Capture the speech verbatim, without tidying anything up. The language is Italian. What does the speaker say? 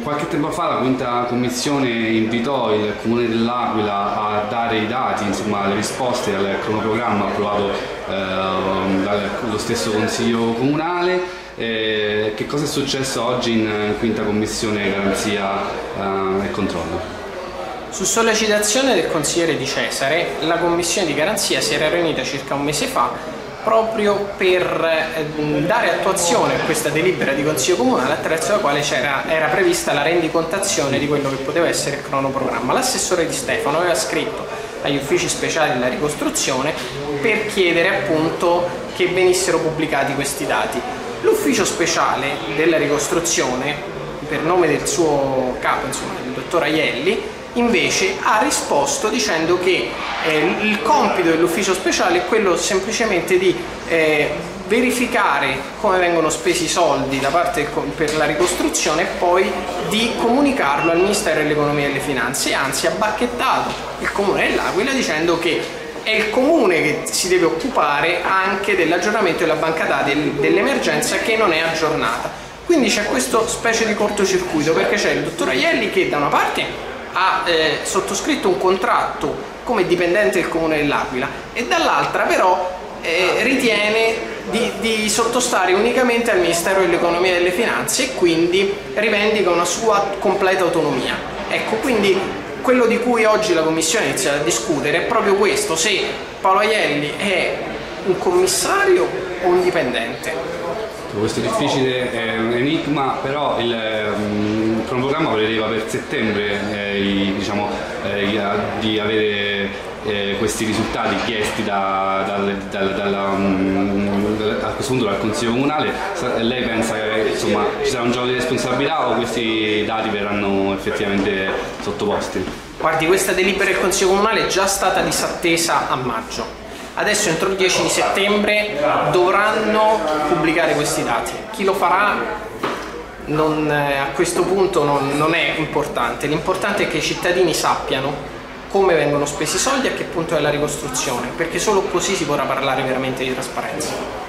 qualche tempo fa la quinta commissione invitò il Comune dell'Aquila a dare i dati, insomma le risposte al cronoprogramma approvato eh, dallo stesso Consiglio Comunale. Eh, che cosa è successo oggi in quinta commissione garanzia eh, e controllo? Su sollecitazione del consigliere Di Cesare, la commissione di garanzia si era riunita circa un mese fa proprio per eh, dare attuazione a questa delibera di Consiglio Comunale, attraverso la quale era prevista la rendicontazione di quello che poteva essere il cronoprogramma. L'assessore Di Stefano aveva scritto agli uffici speciali della ricostruzione per chiedere appunto che venissero pubblicati questi dati. L'ufficio speciale della ricostruzione, per nome del suo capo, insomma, il dottor Aielli, invece ha risposto dicendo che eh, il compito dell'ufficio speciale è quello semplicemente di eh, verificare come vengono spesi i soldi da parte del, per la ricostruzione e poi di comunicarlo al Ministero dell'Economia e delle Finanze, e anzi ha bacchettato il Comune dell'Aquila dicendo che è il Comune che si deve occupare anche dell'aggiornamento della banca dati dell'emergenza, che non è aggiornata. Quindi c'è questo specie di cortocircuito, perché c'è il dottor Aielli che da una parte ha eh, sottoscritto un contratto come dipendente del Comune dell'Aquila e dall'altra però eh, ritiene di, di sottostare unicamente al Ministero dell'Economia e delle Finanze e quindi rivendica una sua completa autonomia. Ecco, quindi quello di cui oggi la Commissione inizia a discutere è proprio questo: se Paolo Aielli è un commissario o un dipendente. Questo difficile enigma, però il, il cronoprogramma prevedeva per settembre eh, i, diciamo, eh, di avere eh, questi risultati chiesti da, dal, dal, dalla, um, a questo punto dal Consiglio Comunale. Lei pensa che insomma, ci sarà un gioco di responsabilità o questi dati verranno effettivamente sottoposti? Guardi, questa delibera del Consiglio Comunale è già stata disattesa a maggio. Adesso entro il dieci di settembre dovranno pubblicare questi dati. Chi lo farà non, a questo punto non, non è importante. L'importante è che i cittadini sappiano come vengono spesi i soldi e a che punto è la ricostruzione, perché solo così si potrà parlare veramente di trasparenza.